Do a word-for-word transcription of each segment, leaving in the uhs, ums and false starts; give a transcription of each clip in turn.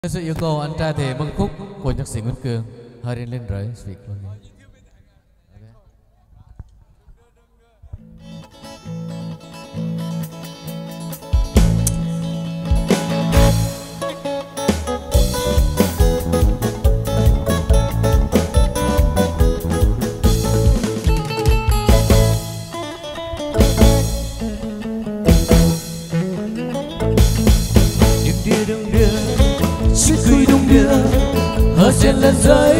Sự yêu cầu anh trai thể mừng khúc của nhạc sĩ Nguyễn Cường hơi lên lên rơi việc luôn. Hờ trên lên giấy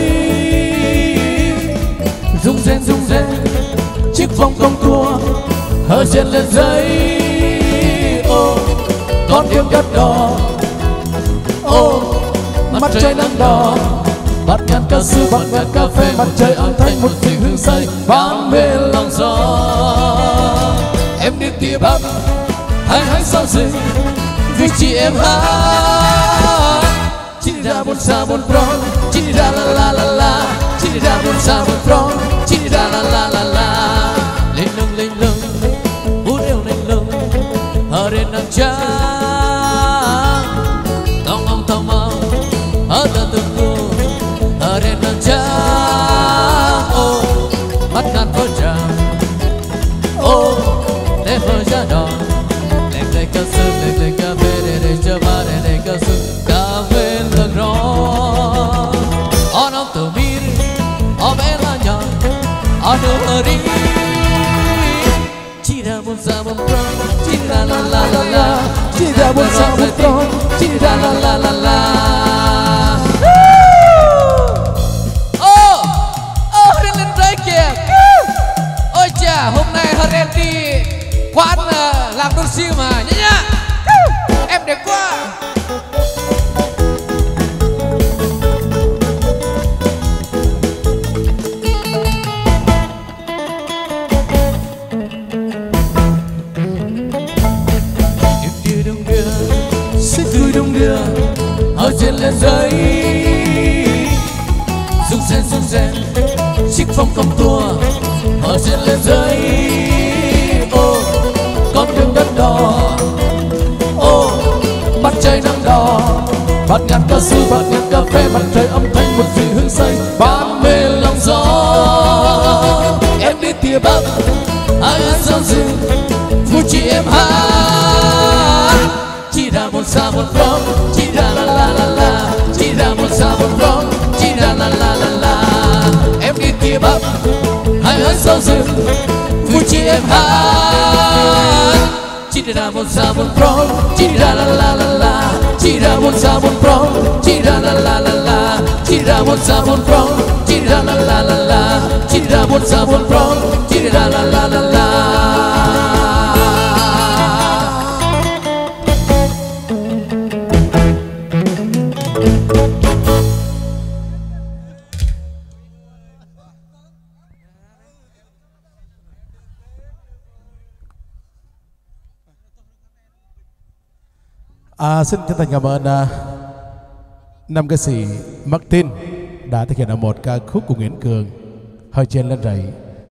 rung rên rung rên chiếc vòng công tua hờ trên lên giấy. Ô con tim đất đỏ, ô mặt trời nắng đỏ, bát ngàn ca sư bát ngàn cà phê, mặt trời âm thanh một tình hương say bám mê lòng gió. Em đi tỉa bắc hai hai sao rình vì chị em hát. Chỉ ra một xa một front, chỉ ra la la la la, chỉ ra một xa một front, chỉ ra la la la la. Lên lưng lên lưng, bút yêu lên lưng, ở đến nắng trắng, thong ông thong ông, ở từ từ cô, ở đến nắng trắng. Ô, mắt ngàn vỡ tràn, ô, để hơi ra đỏ, lên lên ca sư, lên lên cà phê để để cho ba để để ca sư. On of the mirror of Elanya, on the ring. Chira một sa một tron, chira la la la la, chira một sa một tron, chira la la la la. Oh, oh, lên lên đây kìa. Ôi chà, hôm nay Haren đi quán làm đồ siêu mà nhá nhá. Em đẹp quá. Ở trên lên giấy rung rên rung rên chiếc phong công tua ở trên lên giấy. Ô con đường đất đỏ, ô mặt trời nắng đỏ, bát ngàn ca sư bát ngàn cà phê, mặt trời âm thanh một vị hương say bám mê lòng gió. Em đi tỉa bắc ai hát sao rừng vui chị em hát. Chỉ ra một xa một front, chỉ ra la la la la, chỉ ra một xa một front, chỉ ra la la la la. Em đi tỉa bắc hai hát sao rừng vui chị em hát. Chỉ ra một xa một front, chỉ ra la la la la, chỉ ra một xa một front, chỉ ra la la la la, chỉ ra một xa một front, chỉ ra la la la la, chỉ ra một xa một front, chỉ ra la la la la. À, xin chân thành cảm ơn uh, năm ca sĩ Martin đã thực hiện ở một ca khúc của Nguyễn Cường hơi trên lên rẫy.